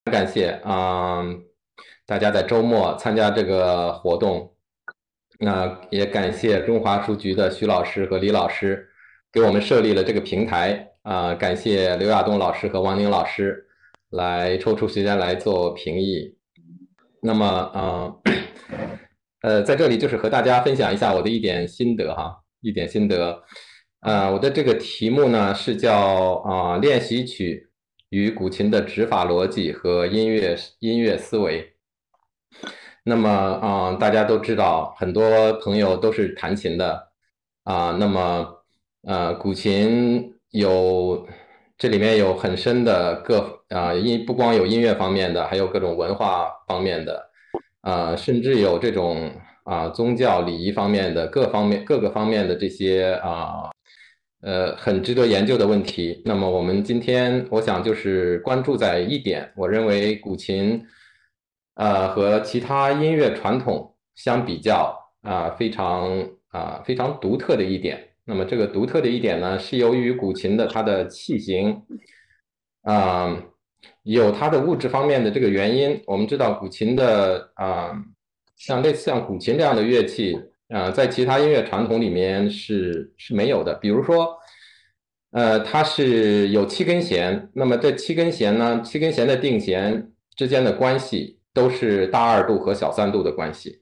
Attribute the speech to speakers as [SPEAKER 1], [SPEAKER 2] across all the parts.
[SPEAKER 1] 感谢大家在周末参加这个活动，那也感谢中华书局的徐老师和李老师给我们设立了这个平台感谢刘亚东老师和王宁老师来抽出时间来做评议。那么在这里就是和大家分享一下我的一点心得哈，一点心得。我的这个题目呢是叫练习曲与古琴的指法逻辑和音乐思维。那么大家都知道，很多朋友都是弹琴的那么古琴这里面有很深的不光有音乐方面的，还有各种文化方面的，甚至有这种宗教礼仪方面的各个方面的这些很值得研究的问题。那么我们今天我想就是关注在一点，我认为古琴和其他音乐传统相比较非常独特的一点。那么这个独特的一点呢，是由于古琴的它的器型啊、有它的物质方面的这个原因。我们知道古琴的类似像古琴这样的乐器在其他音乐传统里面是没有的。比如说，它是有七根弦，那么这七根弦呢，七根弦的定弦之间的关系都是大二度和小三度的关系。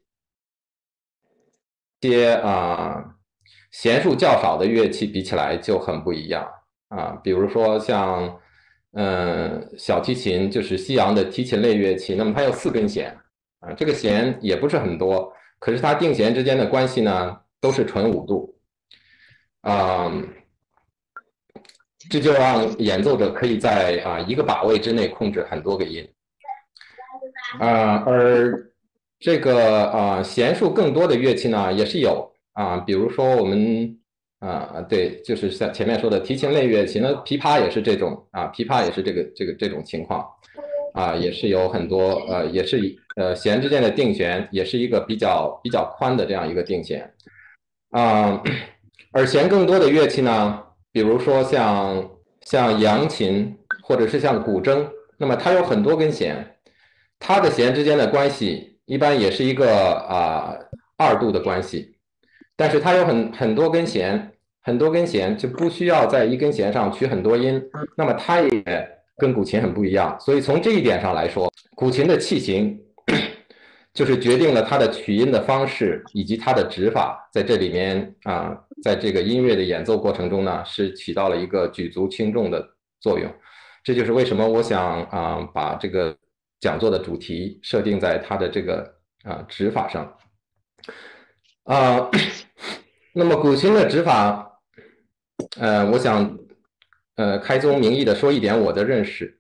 [SPEAKER 1] 弦数较少的乐器比起来就很不一样比如说像小提琴，就是西洋的提琴类乐器，那么它有四根弦这个弦也不是很多，可是它定弦之间的关系呢都是纯五度啊、这就让演奏者可以在一个把位之内控制很多个音而这个弦数更多的乐器呢也是有比如说我们对，就是像前面说的提琴类乐器，那琵琶也是这种琵琶也是这种情况也是有很多也是弦之间的定弦也是一个比较宽的这样一个定弦而弦更多的乐器呢，比如说像扬琴或者是像古筝，那么它有很多根弦，它的弦之间的关系一般也是一个二度的关系，但是它有很多根弦，很多根弦就不需要在一根弦上取很多音，那么它也跟古琴很不一样，所以从这一点上来说，古琴的器型就是决定了它的取音的方式以及它的指法，在这里面在这个音乐的演奏过程中呢，是起到了一个举足轻重的作用。这就是为什么我想把这个讲座的主题设定在它的这个指法上那么古琴的指法，我想开宗明义的说一点我的认识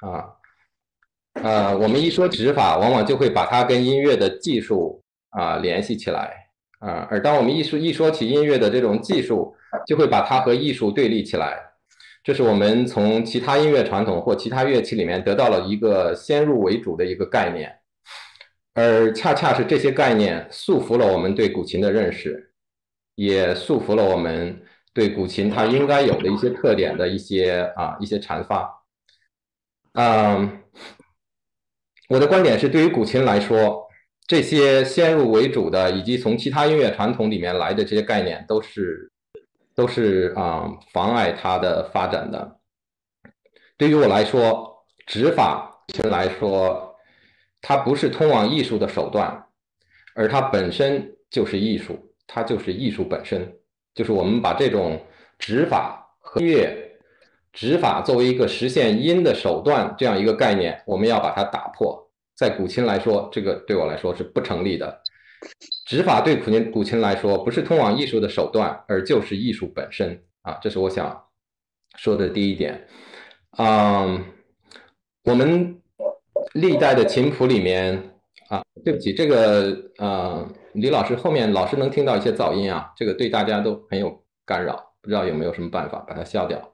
[SPEAKER 1] 我们一说指法，往往就会把它跟音乐的技术联系起来而当我们一说起音乐的这种技术，就会把它和艺术对立起来。这是我们从其他音乐传统或其他乐器里面得到了一个先入为主的一个概念，而恰恰是这些概念束缚了我们对古琴的认识，也束缚了我们对古琴它应该有的一些特点的一些阐发。我的观点是，对于古琴来说，这些先入为主的以及从其他音乐传统里面来的这些概念，都是妨碍它的发展的。对于我来说，指法来说，它不是通往艺术的手段，而它本身就是艺术，它就是艺术本身。就是我们把这种指法和乐指法作为一个实现音的手段这样一个概念，我们要把它打破。在古琴来说，这个对我来说是不成立的。指法对古琴来说，不是通往艺术的手段，而就是艺术本身这是我想说的第一点。我们历代的琴谱里面对不起，这个李老师后面老是能听到一些噪音这个对大家都很有干扰，不知道有没有什么办法把它消掉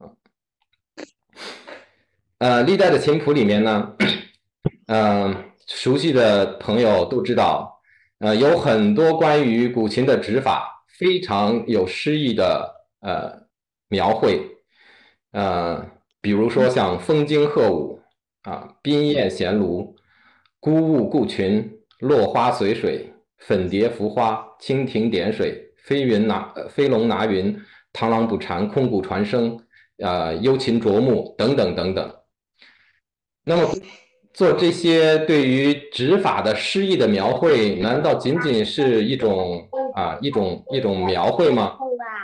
[SPEAKER 1] 历代的琴谱里面呢，熟悉的朋友都知道，有很多关于古琴的指法非常有诗意的描绘，比如说像风经鹤舞宾宴闲庐，孤鹜顾群，落花随水，粉蝶浮花，蜻蜓点水，飞龙拿云，螳螂捕蝉，空谷传声，幽禽啄木等等等等。那么做这些对于指法的诗意的描绘，难道仅仅是一种描绘吗？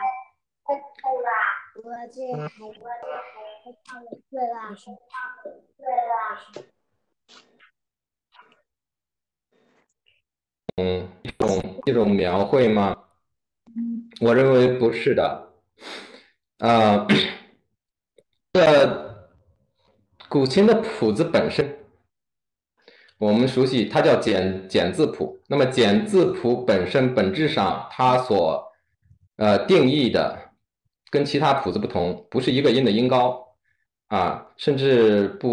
[SPEAKER 1] 一种描绘吗？我认为不是的。古琴的谱子本身，我们熟悉它叫简字谱。那么简字谱本身本质上它所定义的跟其他谱子不同，不是一个音的音高甚至不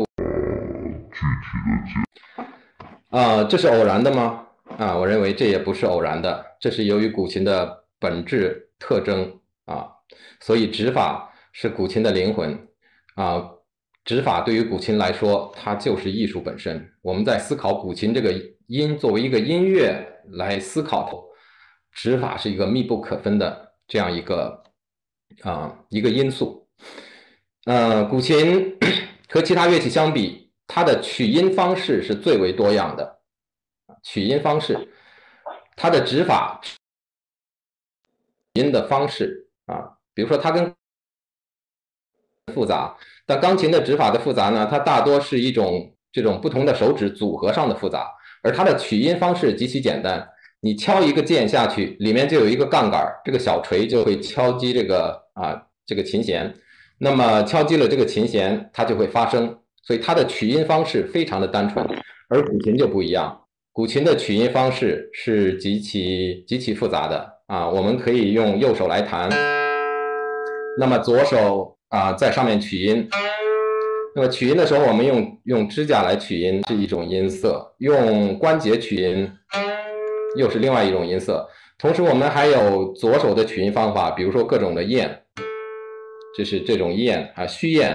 [SPEAKER 1] 这是偶然的吗？我认为这也不是偶然的，这是由于古琴的本质特征所以指法是古琴的灵魂指法对于古琴来说，它就是艺术本身。我们在思考古琴这个音作为一个音乐来思考，指法是一个密不可分的这样一个因素。古琴和其他乐器相比，它的取音方式是最为多样的。取音方式，它的指法音的方式比如说它跟复杂，但钢琴的指法的复杂呢，它大多是一种这种不同的手指组合上的复杂，而它的取音方式极其简单。你敲一个键下去，里面就有一个杠杆，这个小锤就会敲击这个琴弦。那么敲击了这个琴弦，它就会发声。所以它的取音方式非常的单纯，而古琴就不一样。古琴的取音方式是极其复杂的我们可以用右手来弹，那么左手在上面取音。那么取音的时候，我们用指甲来取音是一种音色，用关节取音又是另外一种音色。同时，我们还有左手的取音方法，比如说各种的咽，这是这种咽虚咽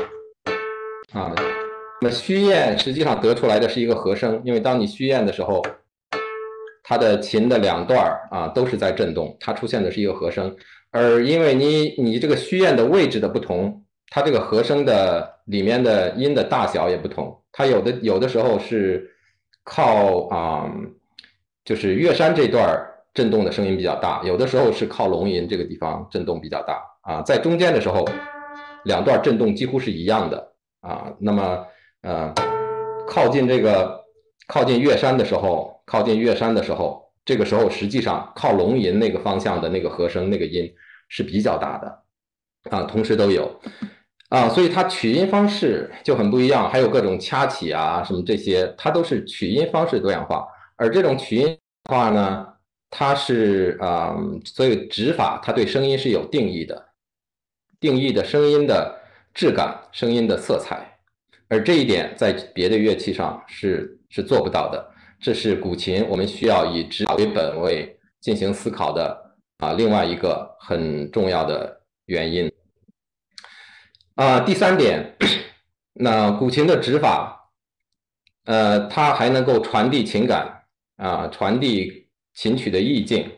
[SPEAKER 1] 那么虚咽实际上得出来的是一个和声，因为当你虚咽的时候，它的琴的两段都是在震动，它出现的是一个和声。而因为你这个虚咽的位置的不同，它这个和声的里面的音的大小也不同。它有的时候是靠就是乐山这段震动的声音比较大，有的时候是靠龙吟这个地方震动比较大在中间的时候，两段震动几乎是一样的那么靠近乐山的时候，这个时候实际上靠龙吟那个方向的那个和声那个音是比较大的同时都有所以它取音方式就很不一样，还有各种掐起什么这些，它都是取音方式多样化。而这种取音化呢，它是所以指法它对声音是有定义的声音的质感、声音的色彩，而这一点在别的乐器上是做不到的。这是古琴我们需要以指法为本位进行思考的另外一个很重要的原因第三点，那古琴的指法它还能够传递情感传递琴曲的意境。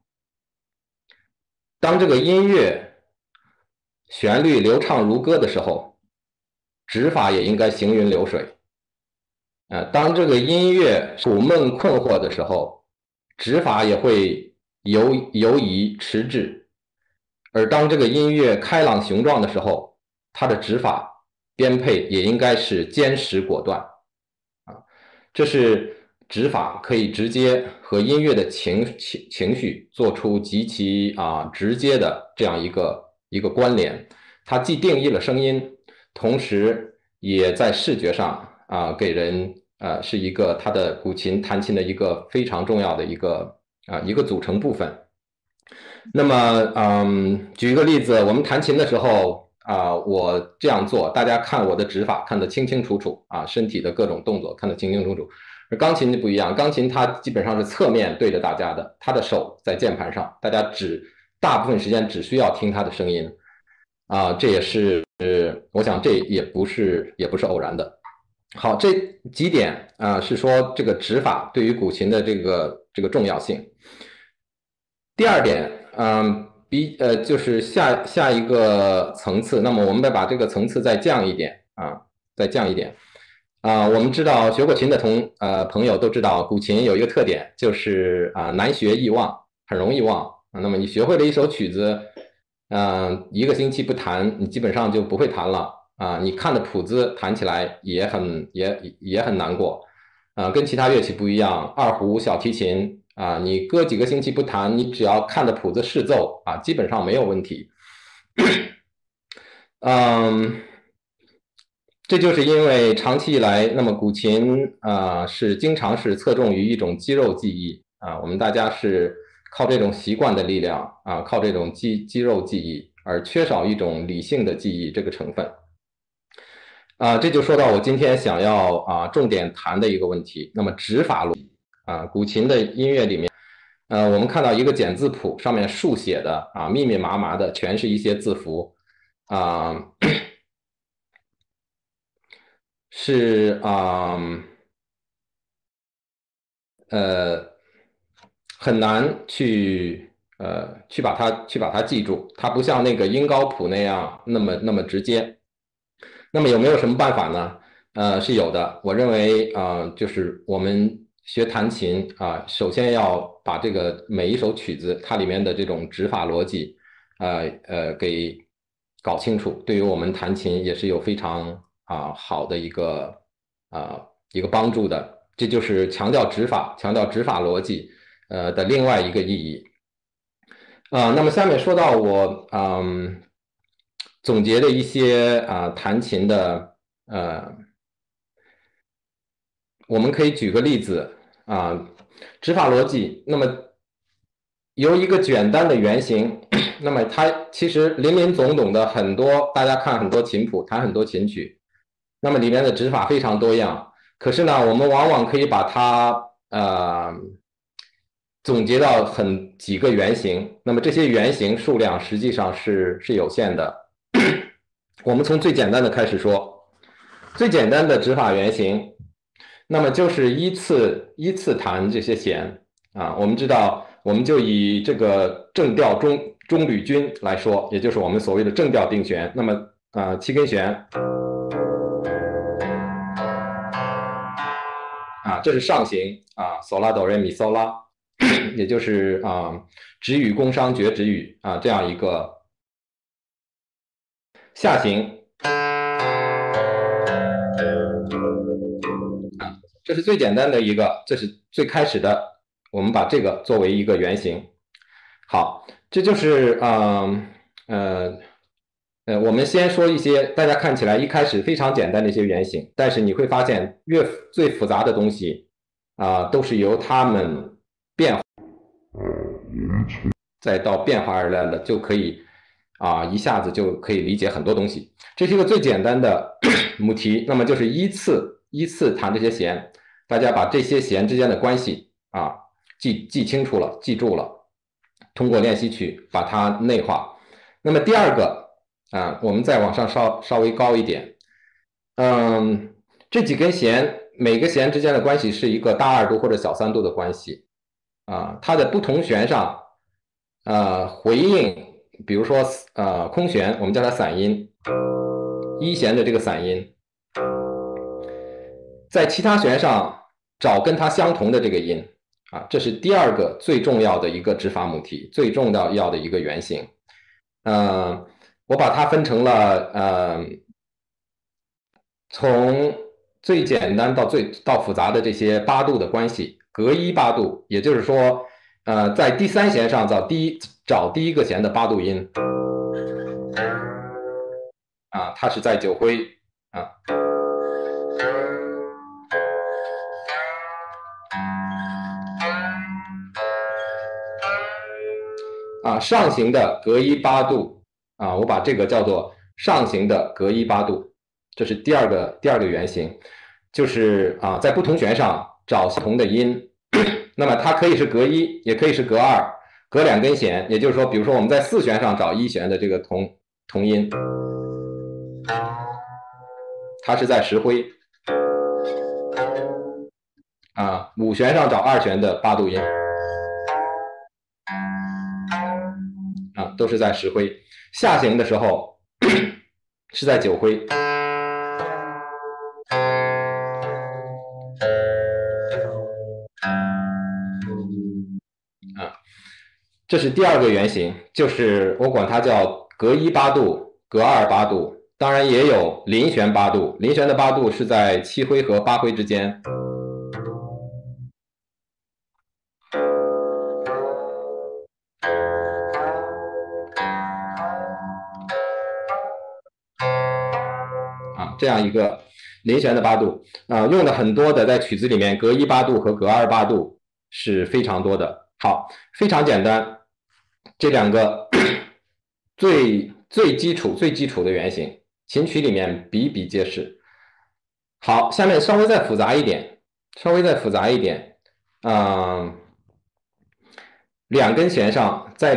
[SPEAKER 1] 当这个音乐旋律流畅如歌的时候，指法也应该行云流水当这个音乐苦闷困惑的时候，指法也会游移迟滞；而当这个音乐开朗雄壮的时候，它的指法编配也应该是坚实果断这是指法可以直接和音乐的情绪做出极其直接的这样一个关联。它既定义了声音，同时也在视觉上给人是一个它的古琴弹琴的一个非常重要的一个组成部分。那么举一个例子，我们弹琴的时候我这样做，大家看我的指法看得清清楚楚身体的各种动作看得清清楚楚。而钢琴就不一样，钢琴它基本上是侧面对着大家的，他的手在键盘上，大家大部分时间只需要听他的声音这也是我想这也不是偶然的好，这几点是说这个指法对于古琴的这个重要性。第二点，就是下一个层次，那么我们再把这个层次再降一点再降一点我们知道学过琴的朋友都知道，古琴有一个特点，就是难学易忘，很容易忘那么你学会了一首曲子，一个星期不弹，你基本上就不会弹了你看的谱子弹起来也很难过跟其他乐器不一样，二胡、小提琴你隔几个星期不弹，你只要看的谱子试奏基本上没有问题。嗯，这就是因为长期以来，那么古琴经常是侧重于一种肌肉记忆我们大家是靠这种习惯的力量靠这种肌肉记忆，而缺少一种理性的记忆这个成分这就说到我今天想要重点谈的一个问题，那么指法逻辑古琴的音乐里面。我们看到一个简字谱，上面竖写的密密麻麻的，全是一些字符是很难去把它记住，它不像那个音高谱那样那么直接。那么有没有什么办法呢？是有的。我认为就是我们学弹琴首先要把这个每一首曲子它里面的这种指法逻辑给搞清楚，对于我们弹琴也是有非常好的一个帮助的。这就是强调指法逻辑的另外一个意义。那么下面说到我总结的一些弹琴的我们可以举个例子指法逻辑。那么由一个简单的原型，那么它其实林林总总的很多，大家看很多琴谱，弹很多琴曲，那么里面的指法非常多样。可是呢，我们往往可以把它总结到几个原型，那么这些原型数量实际上是有限的。我们从最简单的开始说，最简单的指法原型，那么就是依次弹这些弦我们知道，我们就以这个正调中履均来说，也就是我们所谓的正调定弦。那么七根弦这是上行嗦拉哆来咪嗦拉，也就是指语宫商角徵羽这样一个下行这是最简单的一个，这是最开始的，我们把这个作为一个原型。好，这就是我们先说一些大家看起来一开始非常简单的一些原型，但是你会发现最复杂的东西都是由它们变化再到变化而来的，就可以一下子就可以理解很多东西。这是一个最简单的母题，那么就是依次弹这些弦，大家把这些弦之间的关系记清楚了，记住了，通过练习曲把它内化。那么第二个我们再往上稍微高一点，这几根弦每个弦之间的关系是一个大二度或者小三度的关系它的不同弦上回应，比如说空弦，我们叫它散音，一弦的这个散音，在其他弦上找跟它相同的这个音这是第二个最重要的一个指法母题，最重要的一个原型。我把它分成了从最简单到复杂的这些八度的关系，隔一八度，也就是说，在第三弦上找第一个弦的八度音它是在九徽上行的隔一八度我把这个叫做上行的隔一八度，这是第二个原型，就是在不同弦上找相同的音，那么它可以是隔一，也可以是隔二，隔两根弦，也就是说，比如说我们在四弦上找一弦的这个同音，它是在十徽啊，五弦上找二弦的八度音啊，都是在十挥。下行的时候是在九挥。啊，这是第二个原型，就是我管它叫隔一八度、隔二八度，当然也有临弦八度，临弦的八度是在七挥和八挥之间。啊，这样一个临弦的八度啊，用的很多的，在曲子里面隔一八度和隔二八度是非常多的。好，非常简单，这两个最基础的原型，琴曲里面比比皆是。好，下面稍微再复杂一点，两根弦上在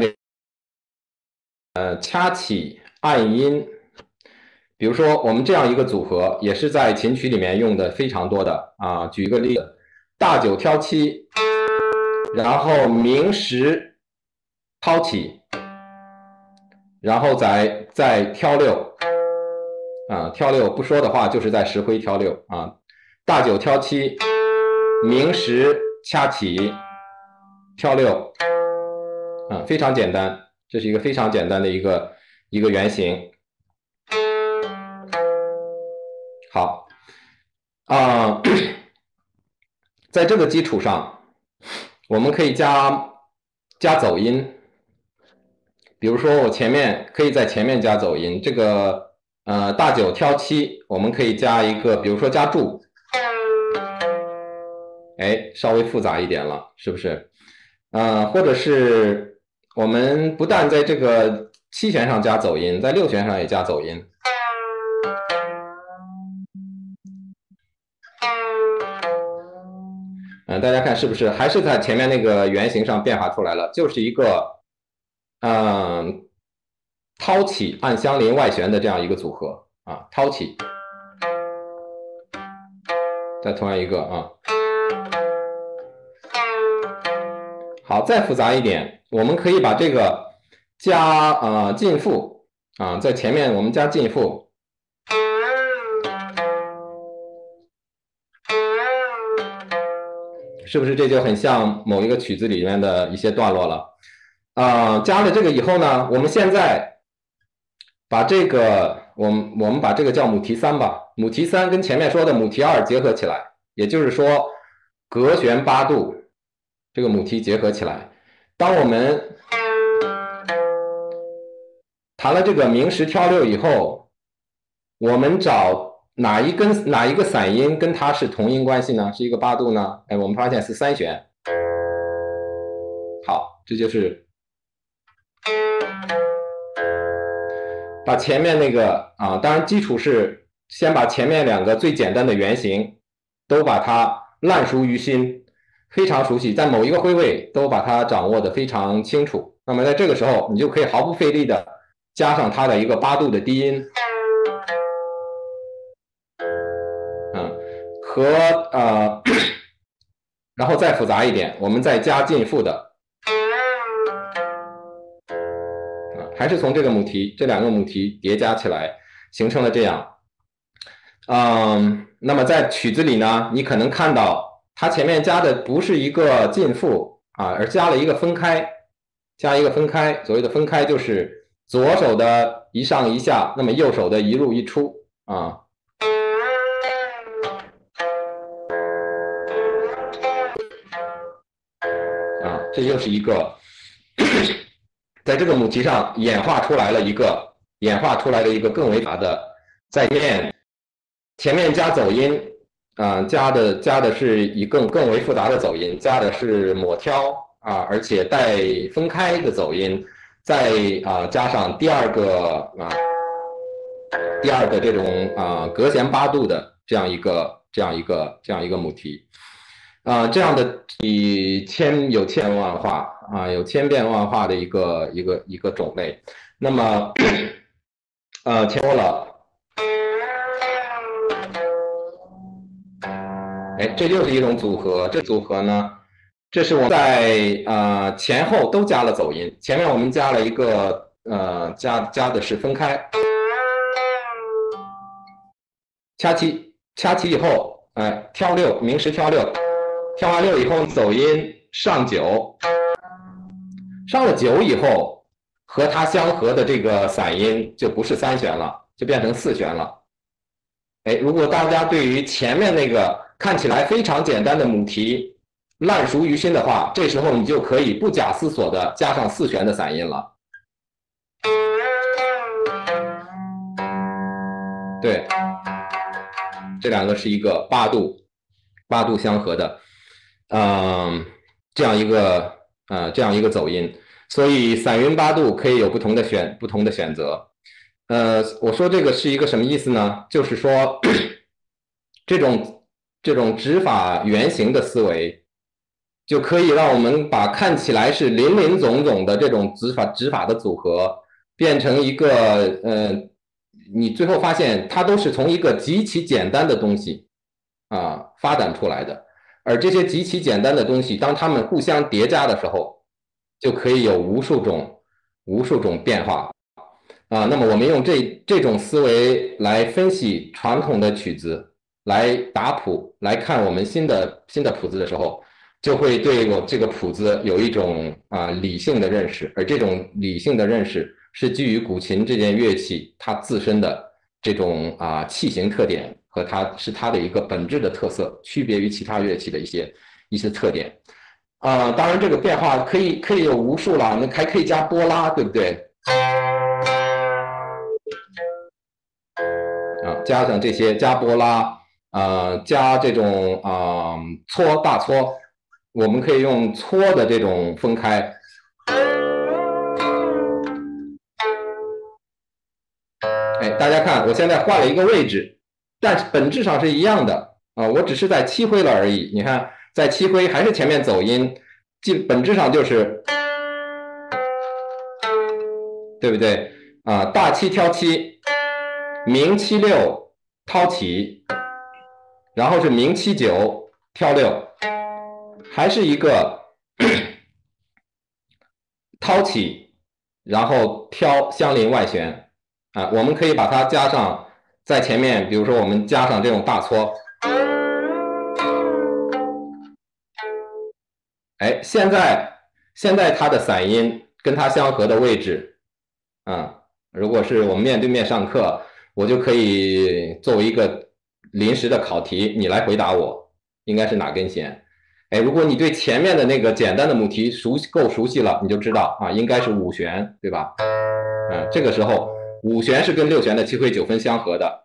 [SPEAKER 1] 掐起按音，比如说我们这样一个组合，也是在琴曲里面用的非常多的啊。举一个例子，大九挑七，然后明十掏起，然后再挑六啊，挑六不说的话就是在十挥挑六啊。大九挑七，明十掐起，挑六啊，非常简单，这是一个非常简单的一个原型。好啊，在这个基础上，我们可以加走音，比如说我前面可以在前面加走音，这个大九挑七，我们可以加一个，比如说加注，哎，稍微复杂一点了，是不是？或者是我们不但在这个七弦上加走音，在六弦上也加走音。大家看是不是还是在前面那个原型上变化出来了？就是一个掏起按相邻外弦的这样一个组合啊，掏起，再同样一个啊。好，再复杂一点，我们可以把这个加进复啊，在前面我们加进复，是不是这就很像某一个曲子里面的一些段落了？加了这个以后呢，我们现在把这个我们把这个叫母题三吧，母题三跟前面说的母题二结合起来，也就是说隔弦八度这个母题结合起来。当我们弹了这个明十挑六以后，我们找哪一个散音跟它是同音关系呢？是一个八度呢？哎，我们发现是三弦。好，这就是把前面那个当然基础是先把前面两个最简单的原型都把它烂熟于心，非常熟悉，在某一个挥位都把它掌握的非常清楚。那么在这个时候，你就可以毫不费力的加上它的一个八度的低音，然后再复杂一点，我们再加进复的，还是从这个母题，这两个母题叠加起来，形成了这样。那么在曲子里呢，你可能看到它前面加的不是一个进复啊，而加了一个分开，所谓的分开就是左手的一上一下，那么右手的一入一出啊。这又是一个在这个母题上演化出来了一个更为杂的，在前面加走音，加的是一更为复杂的走音，加的是抹挑而且带分开的走音，再加上第二个这种隔弦八度的这样一个母题。这样的有千万化有千变万化的一个种类。那么前说了， 哎，这又是一种组合。这组合呢，这是我们在前后都加了走音。前面我们加了一个加的是分开，掐七以后，挑六，鸣时挑六，挑完六以后走音上九，上了九以后，和它相合的这个散音就不是三弦了，就变成四弦了。哎，如果大家对于前面那个看起来非常简单的母题烂熟于心的话，这时候你就可以不假思索的加上四弦的散音了。对，这两个是一个八度相合的，这样一个走音，所以散匀八度可以有不同的选择。我说这个是一个什么意思呢？就是说这种指法原型的思维，就可以让我们把看起来是林林总总的这种指法的组合，变成一个你最后发现它都是从一个极其简单的东西发展出来的，而这些极其简单的东西，当它们互相叠加的时候，就可以有无数种变化。那么我们用这种思维来分析传统的曲子，来打谱，来看我们新的谱子的时候，就会对我这个谱子有一种理性的认识，而这种理性的认识是基于古琴这件乐器它自身的这种器型特点和它的一个本质的特色，区别于其他乐器的一些特点。当然这个变化可以有无数了，那还可以加波拉，对不对？加上这些加波拉，加这种搓大搓，我们可以用搓的这种分开。哎，大家看，我现在换了一个位置，但是本质上是一样的我只是在七挥了而已。你看，在七挥还是前面走音，本质上就是对不对大七挑七，鸣七六掏起，然后是鸣七九挑六，还是一个掏起，然后挑相邻外旋我们可以把它加上在前面，比如说我们加上这种大搓，哎，现在它的散音跟它相合的位置如果是我们面对面上课，我就可以作为一个临时的考题，你来回答我应该是哪根弦。哎，如果你对前面的那个简单的母题够熟悉了，你就知道应该是五弦，对吧？这个时候五弦是跟六弦的七挥九分相合的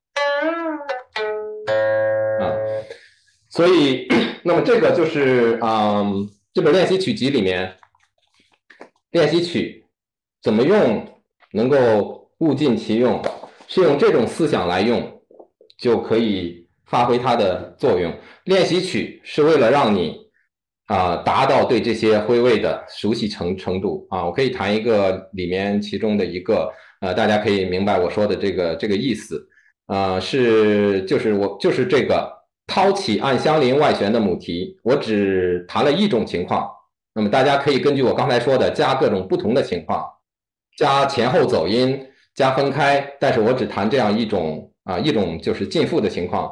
[SPEAKER 1] 所以那么这个就是这个练习曲集里面练习曲怎么用能够物尽其用，是用这种思想来用，就可以发挥它的作用。练习曲是为了让你达到对这些徽位的熟悉程度我可以谈一个里面其中的一个大家可以明白我说的这个意思就是这个掏起按相邻外旋的母题，我只谈了一种情况，那么大家可以根据我刚才说的加各种不同的情况，加前后走音，加分开，但是我只谈这样一种就是进复的情况。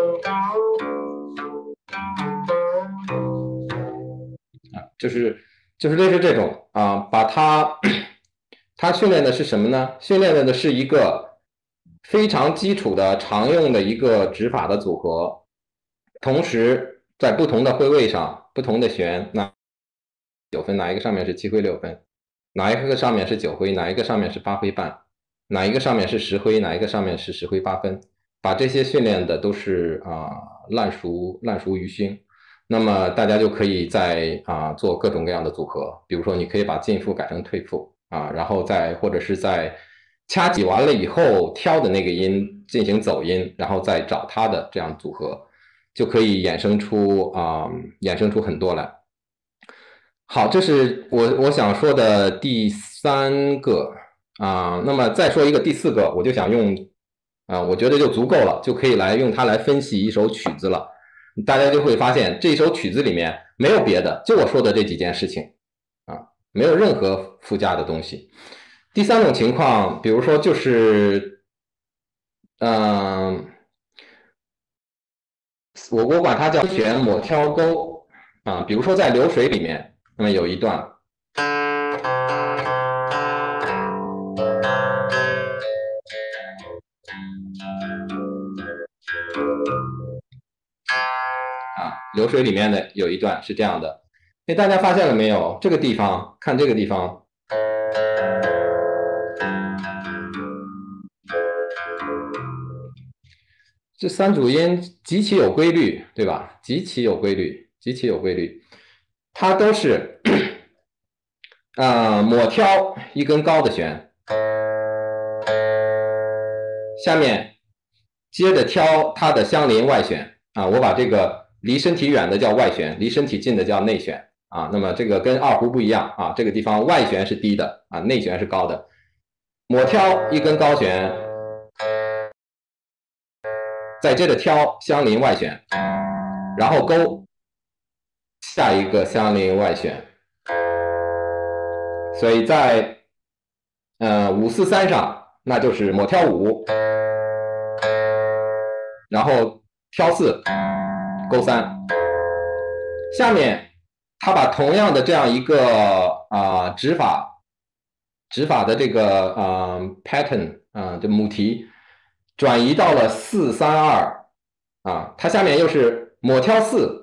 [SPEAKER 1] 就是就是类似这种啊，把它训练的是什么呢？训练的是一个非常基础的常用的一个指法的组合，同时在不同的挥位上，不同的旋，那9分哪一个上面是7挥6分，哪一个上面是9挥，哪一个上面是8挥半，哪一个上面是10挥，哪一个上面是10挥8分，把这些训练的都是烂熟于心。那么大家就可以在做各种各样的组合，比如说你可以把进腹改成退腹然后或者是在掐挤完了以后挑的那个音进行走音，然后再找它的这样组合，就可以衍生出很多来。好，这是我想说的第3个那么再说一个第4个，我就想用我觉得就足够了，就可以用它来分析一首曲子了。大家就会发现这首曲子里面没有别的，就我说的这几件事情没有任何附加的东西。第3种情况，比如说就是我管它叫旋抹挑钩比如说在流水里面，那么有一段流水里面的有一段是这样的，大家发现了没有？这个地方，看这个地方，这3组音极其有规律，对吧？极其有规律，极其有规律，它都是抹挑一根高的弦，下面接着挑它的相邻外弦我把这个离身体远的叫外弦，离身体近的叫内弦那么这个跟二胡不一样这个地方外弦是低的内弦是高的，抹挑一根高弦，再接着挑相邻外弦，然后勾下一个相邻外弦，所以在543上，那就是抹挑5，然后挑4，勾3。下面他把同样的这样一个指法的这个pattern 这母题转移到了432它下面又是抹挑4，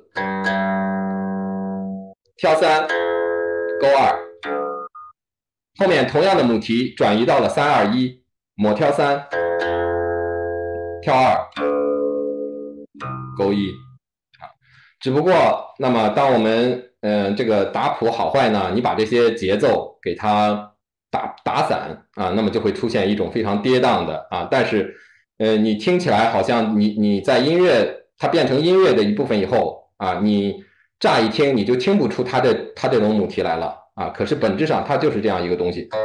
[SPEAKER 1] 挑3，勾2。后面同样的母题转移到了321，抹挑3，挑2，勾1只不过，那么当我们这个打谱好坏呢，你把这些节奏给它打散那么就会出现一种非常跌宕的但是你听起来好像你在它变成音乐的一部分以后你乍一听你就听不出它这种母题来了可是本质上它就是这样一个东西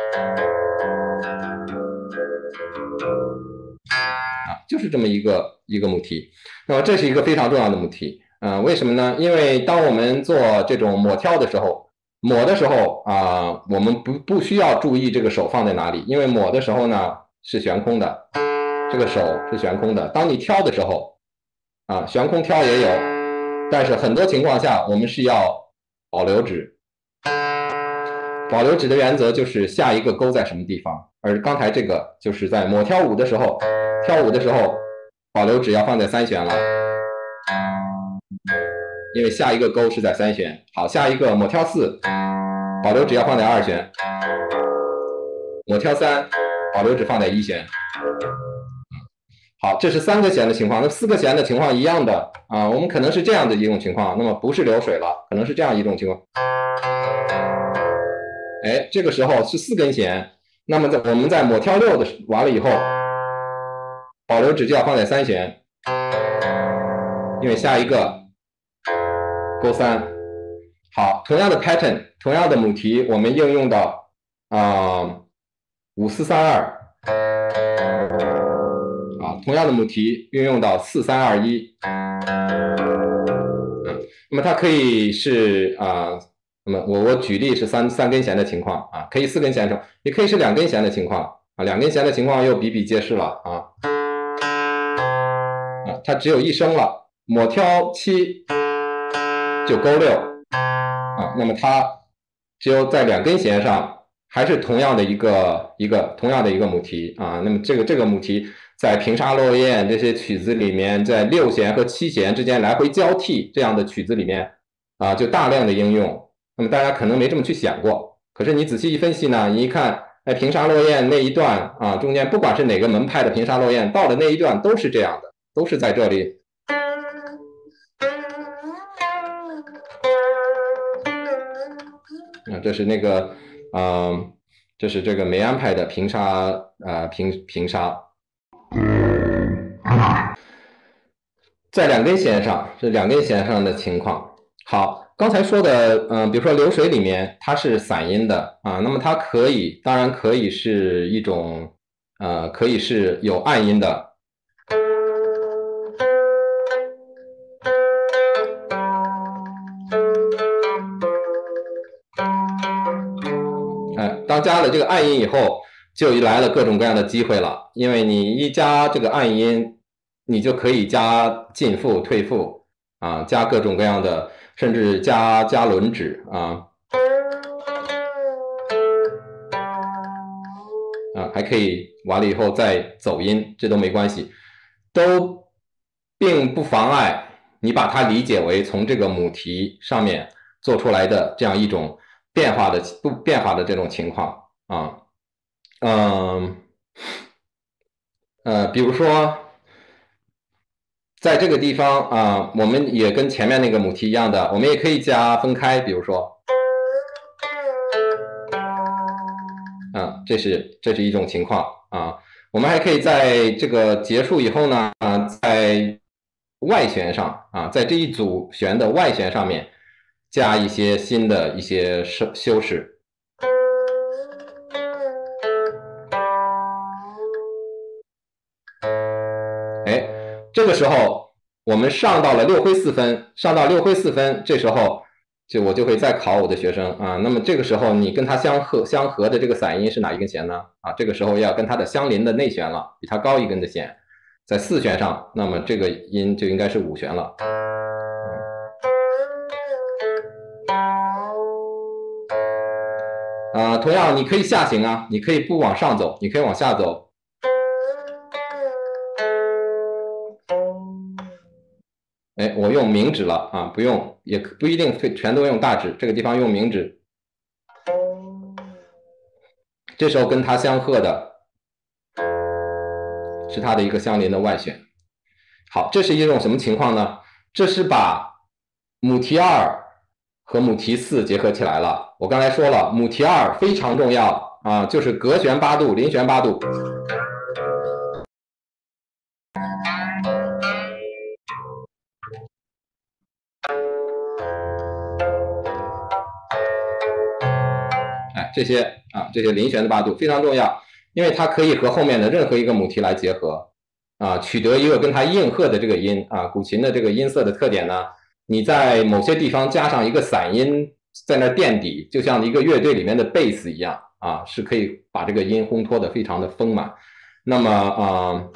[SPEAKER 1] 就是这么一个母题。那么这是一个非常重要的母题为什么呢？因为当我们做这种抹挑的时候，抹的时候我们不需要注意这个手放在哪里，因为抹的时候呢是悬空的，这个手是悬空的。当你挑的时候悬空挑也有，但是很多情况下我们是要保留指。保留指的原则就是下一个勾在什么地方，而刚才这个就是在抹挑5的时候，保留指要放在3弦了。因为下一个勾是在3弦，好，下一个抹挑4，保留指要放在2弦，抹挑3，保留指放在1弦。好，这是3个弦的情况，那4个弦的情况一样的我们可能是这样的一种情况，那么不是流水了，可能是这样一种情况。这个时候是4根弦，那么我们在抹挑6的完了以后，保留指就要放在3弦，因为下一个勾3。好，同样的 pattern， 同样的母题，我们应用到5432同样的母题运用到4321那么它可以是那么我举例是三根弦的情况可以4根弦也可以是2根弦的情况2根弦的情况又比比皆是了它只有一声了，抹挑7就勾6那么它只有在2根弦上，还是同样的一个母题啊。那么这个母题在平沙落雁这些曲子里面，在6弦和7弦之间来回交替这样的曲子里面啊，就大量的应用。那么大家可能没这么去想过，可是你仔细一分析呢，你一看，哎，平沙落雁那一段啊，中间不管是哪个门派的平沙落雁，到了那一段都是这样的，都是在这里。这是那个，这是这个梅安派的平沙，平沙，在2根弦上，是2根弦上的情况。好，刚才说的，比如说流水里面它是散音的啊，那么它当然可以是一种，可以是有暗音的。当加了这个暗音以后，就来了各种各样的机会了。因为你一加这个暗音，你就可以加进复、退复啊，加各种各样的，甚至加轮指啊，还可以完了以后再走音，这都没关系，都并不妨碍你把它理解为从这个母题上面做出来的这样一种变化的这种情况啊。比如说，在这个地方啊，我们也跟前面那个母题一样的，我们也可以加分开，比如说，这是一种情况啊。我们还可以在这个结束以后呢，在外弦上啊，在这一组弦的外弦上面加一些新的一些修饰。哎，这个时候我们上到了6灰4分，上到6灰4分，这时候我就会再考我的学生啊。那么这个时候你跟它相合的这个散音是哪一根弦呢？啊，这个时候要跟它的相邻的内弦了，比它高一根的弦，在4弦上，那么这个音就应该是5弦了。同样你可以下行啊，你可以不往上走，你可以往下走。哎，我用明指了啊，不用，也不一定全都用大指，这个地方用明指。这时候跟它相合的是它的一个相邻的外弦。好，这是一种什么情况呢？这是把母题2和母题4结合起来了。我刚才说了，母题2非常重要啊，就是隔弦8度，邻弦8度。这些邻弦的8度非常重要，因为它可以和后面的任何一个母题来结合啊，取得一个跟它应和的这个音啊。古琴的这个音色的特点呢，你在某些地方加上一个散音在那垫底，就像一个乐队里面的贝斯一样啊，是可以把这个音烘托的非常的丰满。那么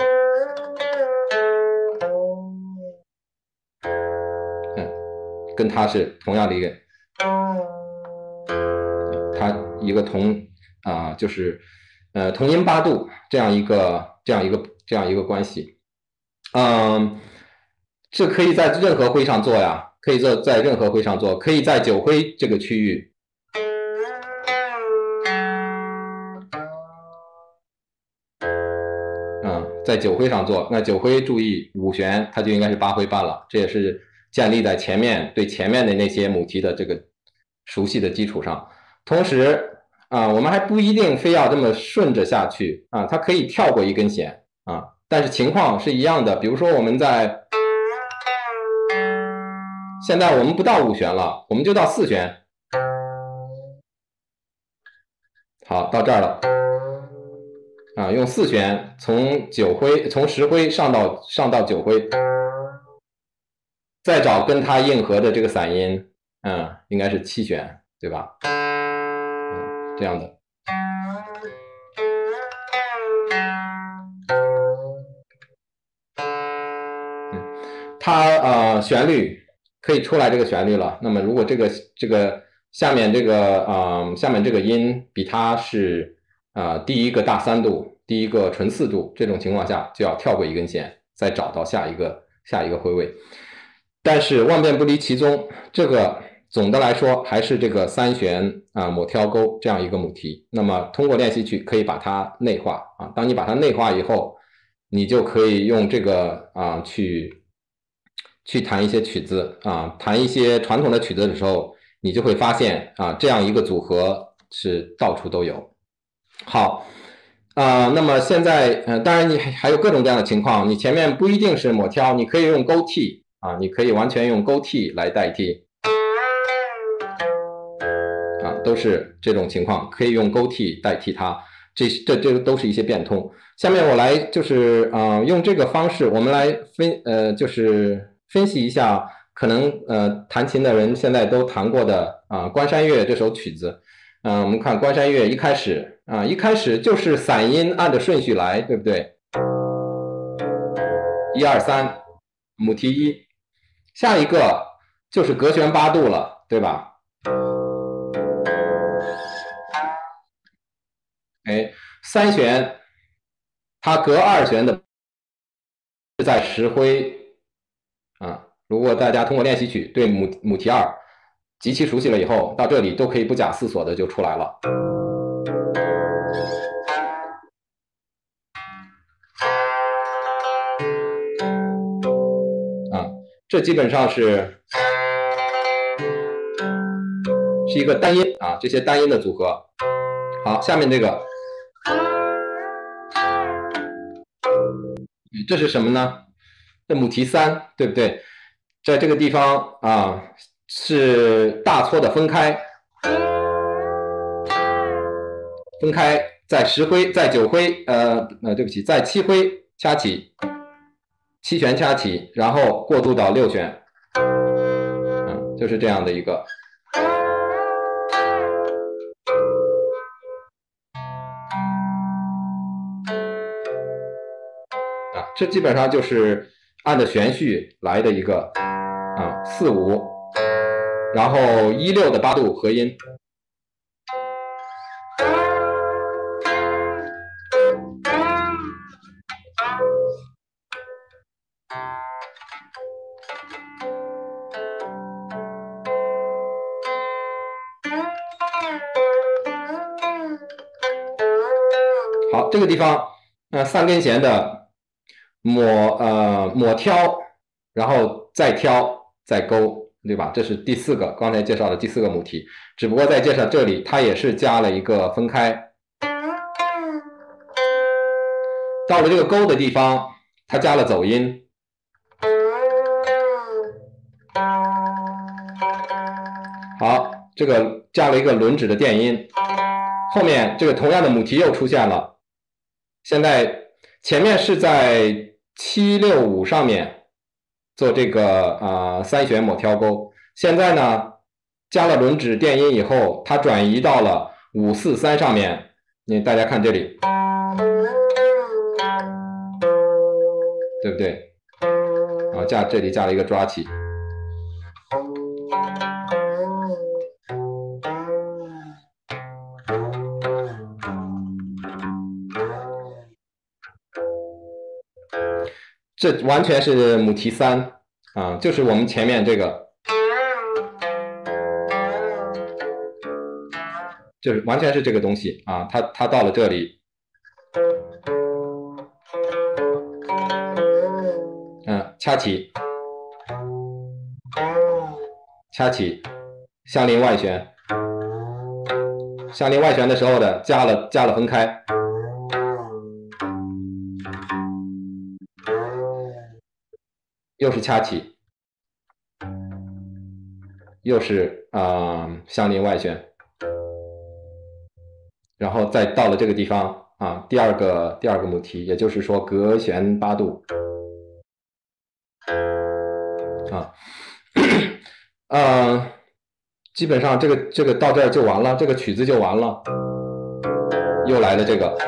[SPEAKER 1] 跟它是同样的一个，它一个就是同音8度这样一个关系。这可以在任何徽上做呀，可以在任何徽上做，可以在9徽这个区域。在9徽上做，那9徽注意5弦，它就应该是8徽半了，这也是建立在对前面的那些母题的这个熟悉的基础上。同时我们还不一定非要这么顺着下去啊，它可以跳过一根弦啊，但是情况是一样的。比如说我们现在我们不到5弦了，我们就到4弦。好，到这儿了。用4弦从10徽上到9徽，再找跟它应和的这个散音，应该是7弦，对吧？这样的。它旋律可以出来这个旋律了。那么如果这个下面这个下面这个音比它是第一个大3度，第一个纯4度，这种情况下就要跳过一根弦，再找到下一个徽位。但是万变不离其宗，这个总的来说还是这个3弦抹挑钩这样一个母题。那么通过练习曲可以把它内化当你把它内化以后，你就可以用这个去弹一些曲子弹一些传统的曲子的时候，你就会发现这样一个组合是到处都有。好。那么现在当然你还有各种各样的情况，你前面不一定是抹挑，你可以用勾替你可以完全用勾替来代替都是这种情况，可以用勾替代替它，这都是一些变通。下面我来就是用这个方式，我们来就是分析一下，可能弹琴的人现在都弹过的《关山月》这首曲子。我们看《关山月》一开始就是散音按着顺序来，对不对？1、2、3，母题1，下一个就是隔弦8度了，对吧？哎，3弦它隔2弦的是在10徽如果大家通过练习曲对母题2极其熟悉了以后，到这里都可以不假思索的就出来了。这基本上是一个单音这些单音的组合。好，下面这个，这是什么呢？这母题3，对不对？在这个地方是大搓的分开，在10徽，在9徽，对不起，在7徽掐起，7弦掐起，然后过渡到6弦，就是这样的一个。这基本上就是按着旋序来的一个4、5，然后1、6的8度合音。好，这个地方3根弦的抹挑，然后再挑再勾，对吧？这是第4个，刚才介绍的第4个母题，只不过在介绍这里它也是加了一个分开。到了这个勾的地方，它加了走音。好，这个加了一个轮指的电音，后面这个同样的母题又出现了。现在前面是在7、6、5上面做这个3弦抹挑钩，现在呢加了轮指电音以后，它转移到了5、4、3上面。大家看这里，对不对？这里加了一个抓起。这完全是母题3就是我们前面这个，就是完全是这个东西它到了这里，掐起，相邻外旋，相邻外旋的时候的加了分开。又是掐起，又是相邻外旋，然后再到了这个地方第二个母题，也就是说隔弦8度基本上这个到这儿就完了，这个曲子就完了。又来了这个。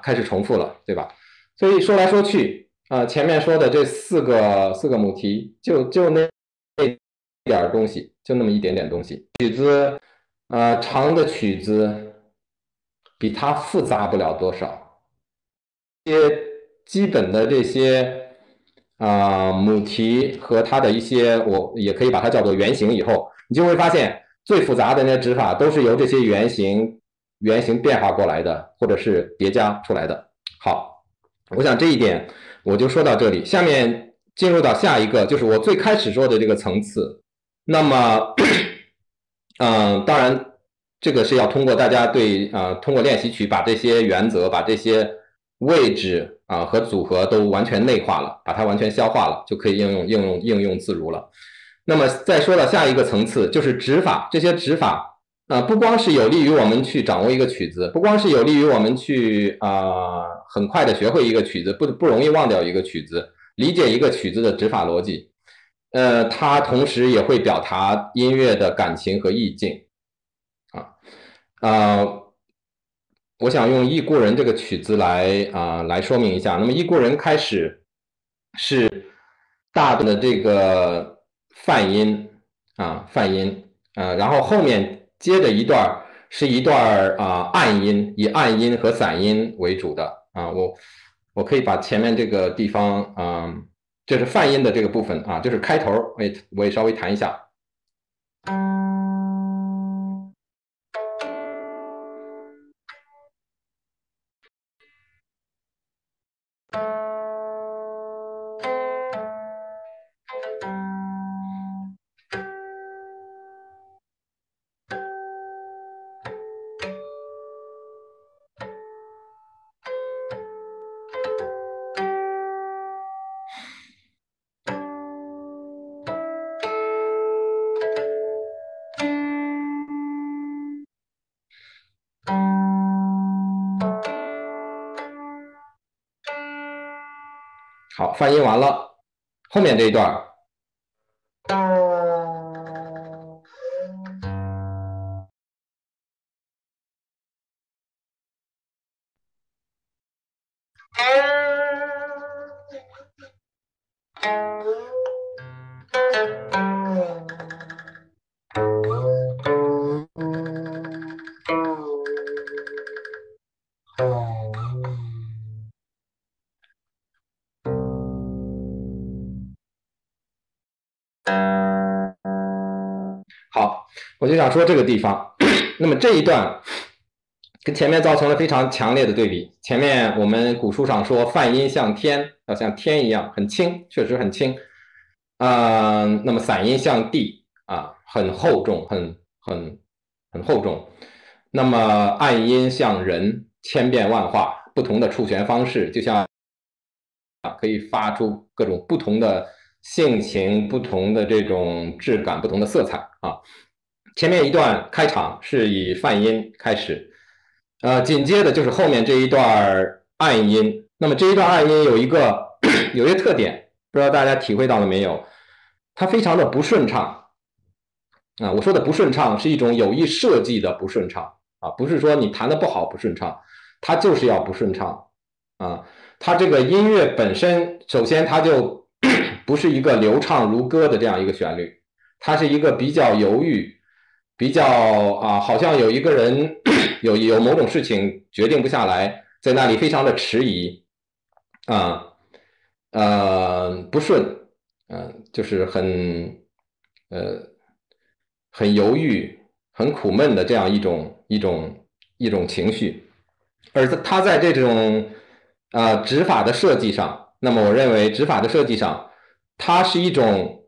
[SPEAKER 1] 开始重复了，对吧？所以说来说去，前面说的这四个母题，就那点东西，就那么一点点东西。曲子，长的曲子比它复杂不了多少。一些基本的这些母题和它的一些，我也可以把它叫做原型。以后你就会发现，最复杂的那些指法都是由这些原型变化过来的，或者是叠加出来的。好，我想这一点我就说到这里。下面进入到下一个，就是我最开始说的这个层次。那么，当然，这个是要通过大家通过练习曲把这些原则、把这些位置和组合都完全内化了，把它完全消化了，就可以应用自如了。那么再说到下一个层次，就是指法。这些指法不光是有利于我们去掌握一个曲子，不光是有利于我们去很快的学会一个曲子，不容易忘掉一个曲子，理解一个曲子的指法逻辑。它同时也会表达音乐的感情和意境我想用《忆故人》这个曲子来说明一下。那么《忆故人》开始是大段的这个泛音然后后面接着一段是一段暗音，以暗音和散音为主的我可以把前面这个地方就是泛音的这个部分就是开头我也稍微弹一下。好，泛音完了，后面这一段好，我就想说这个地方，那么这一段跟前面造成了非常强烈的对比。前面我们古书上说泛音像天，要像天一样很轻，确实很轻。那么散音像地很厚重，很厚重。那么暗音像人，千变万化，不同的触弦方式，就像可以发出各种不同的性情、不同的这种质感、不同的色彩前面一段开场是以泛音开始，紧接着就是后面这一段暗音。那么这一段暗音有一个特点，不知道大家体会到了没有？它非常的不顺畅我说的不顺畅是一种有意设计的不顺畅不是说你弹的不好不顺畅，它就是要不顺畅它这个音乐本身，首先它就不是一个流畅如歌的这样一个旋律，它是一个比较犹豫，比较好像有一个人有某种事情决定不下来，在那里非常的迟疑不顺就是很犹豫、很苦闷的这样一种情绪，而他在这种指法的设计上，那么我认为指法的设计上，它是一种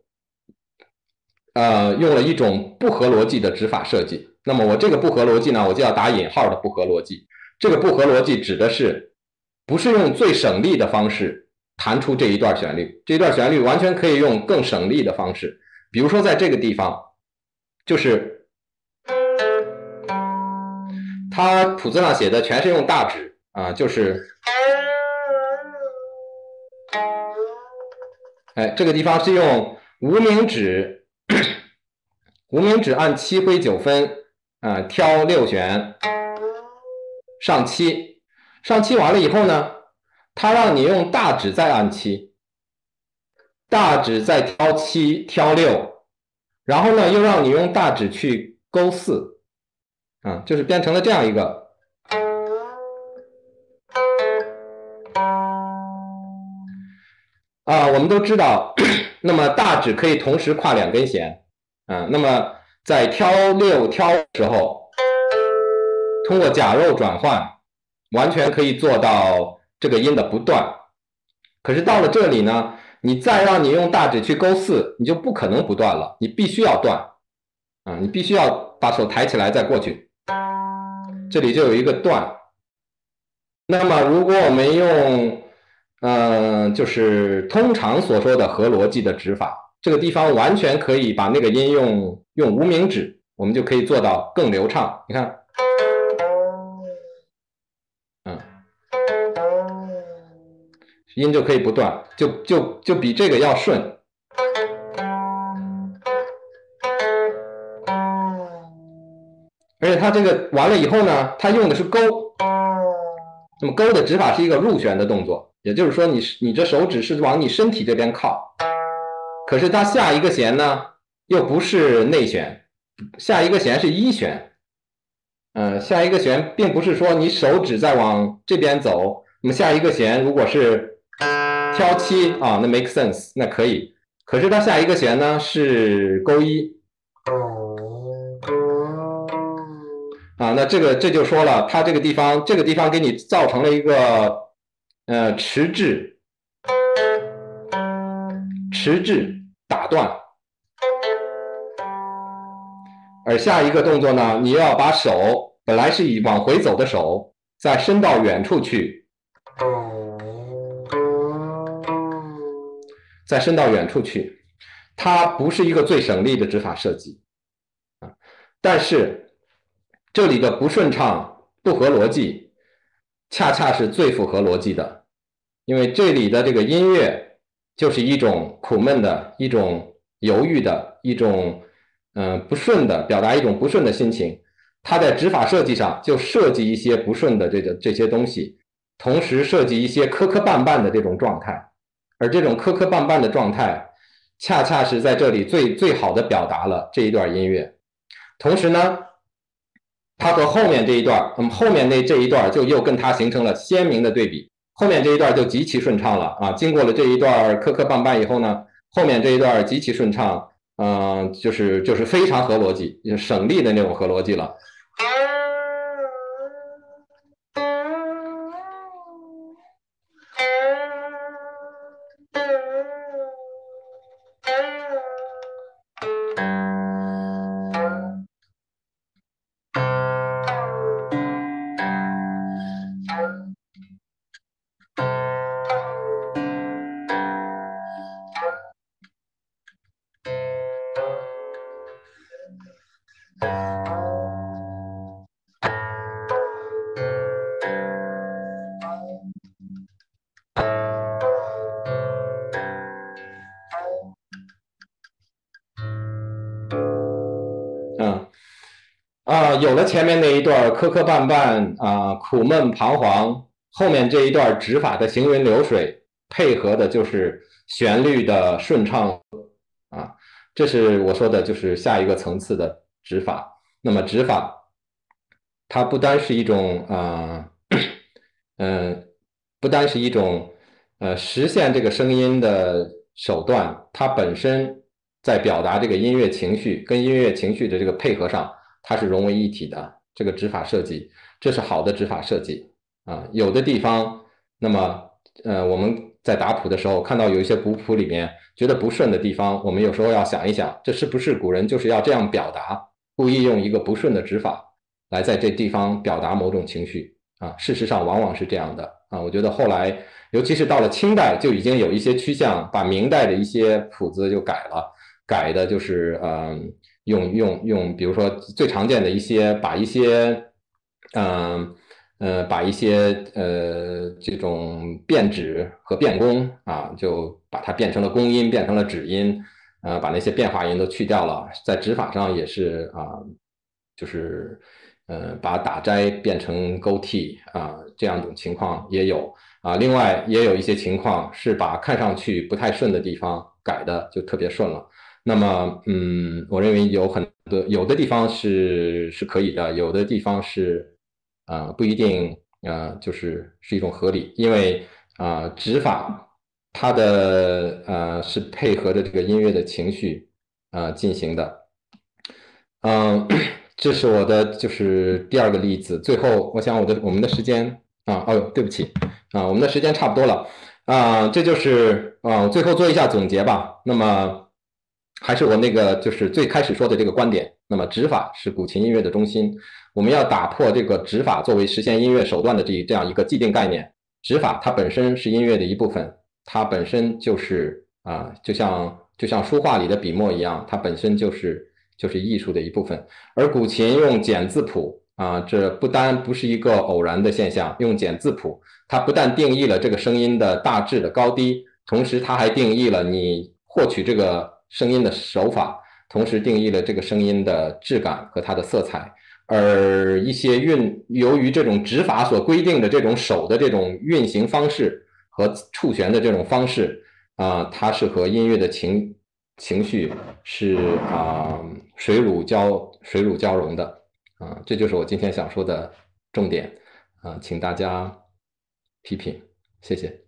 [SPEAKER 1] 用了一种不合逻辑的指法设计。那么我这个不合逻辑呢，我就要打引号的不合逻辑。这个不合逻辑指的是不是用最省力的方式弹出这一段旋律？这一段旋律完全可以用更省力的方式，比如说在这个地方，就是他谱子上写的全是用大指就是这个地方是用无名指，无名指按7徽9分挑6弦上7， 上漆完了以后呢，它让你用大指再按漆，大指再挑七挑六，然后呢又让你用大指去勾四，就是变成了这样一个。我们都知道，那么大指可以同时跨2根弦，那么在挑六挑的时候，通过假肉转换，完全可以做到这个音的不断。可是到了这里呢，你再让你用大指去勾四，你就不可能不断了，你必须要断，你必须要把手抬起来再过去，这里就有一个断。那么如果我们用就是通常所说的合逻辑的指法，这个地方完全可以把那个音用无名指，我们就可以做到更流畅。你看，音就可以不断，就比这个要顺。而且它这个完了以后呢，它用的是勾，那么勾的指法是一个入旋的动作，也就是说你这手指是往你身体这边靠，可是它下一个弦呢又不是内旋，下一个弦是一旋。下一个弦并不是说你手指在往这边走，那么下一个弦如果是挑七那 make sense， 那可以。可是它下一个弦呢是勾一，那这就说了，它这个地方给你造成了一个迟滞打断，而下一个动作呢，你要把手本来是以往回走的手，再伸到远处去，再伸到远处去，它不是一个最省力的指法设计，但是这里的不顺畅、不合逻辑，恰恰是最符合逻辑的，因为这里的这个音乐就是一种苦闷的、一种犹豫的、一种不顺的，表达一种不顺的心情。它在指法设计上就设计一些不顺的这些东西，同时设计一些磕磕绊绊的这种状态，而这种磕磕绊绊的状态，恰恰是在这里最好的表达了这一段音乐。同时呢，它和后面这一段，那么后面这一段就又跟它形成了鲜明的对比。后面这一段就极其顺畅了经过了这一段磕磕绊绊以后呢，后面这一段极其顺畅，就是非常合逻辑，就省力的那种合逻辑了。有了前面那一段磕磕绊绊苦闷彷徨，后面这一段指法的行云流水，配合的就是旋律的顺畅这是我说的，就是下一个层次的指法。那么指法，它不单是一种不单是一种实现这个声音的手段，它本身在表达这个音乐情绪跟音乐情绪的这个配合上，它是融为一体的。这个指法设计，这是好的指法设计有的地方，那么我们在打谱的时候看到有一些古谱里面觉得不顺的地方，我们有时候要想一想，这是不是古人就是要这样表达，故意用一个不顺的指法来在这地方表达某种情绪事实上往往是这样的我觉得后来尤其是到了清代就已经有一些趋向，把明代的一些谱子就改了，改的就是比如说最常见的一些，把一些这种变指和变宫就把它变成了宫音，变成了指音，把那些变化音都去掉了，在指法上也是就是把打摘变成勾替这样种情况也有另外也有一些情况是把看上去不太顺的地方改的就特别顺了。那么我认为有的地方是可以的，有的地方是不一定是一种合理，因为指法它的是配合着这个音乐的情绪进行的。这是我的第二个例子。最后，我想我们的时间对不起我们的时间差不多了这就是最后做一下总结吧。那么还是我那个最开始说的这个观点。那么指法是古琴音乐的中心，我们要打破这个指法作为实现音乐手段的这样一个既定概念。指法它本身是音乐的一部分，它本身就是就像书画里的笔墨一样，它本身就是艺术的一部分。而古琴用简字谱这不单不是一个偶然的现象，用简字谱，它不但定义了这个声音的大致的高低，同时它还定义了你获取这个声音的手法，同时定义了这个声音的质感和它的色彩。而一些由于这种指法所规定的这种手的这种运行方式和触弦的这种方式它是和音乐的情绪是水乳交融的这就是我今天想说的重点请大家批评，谢谢。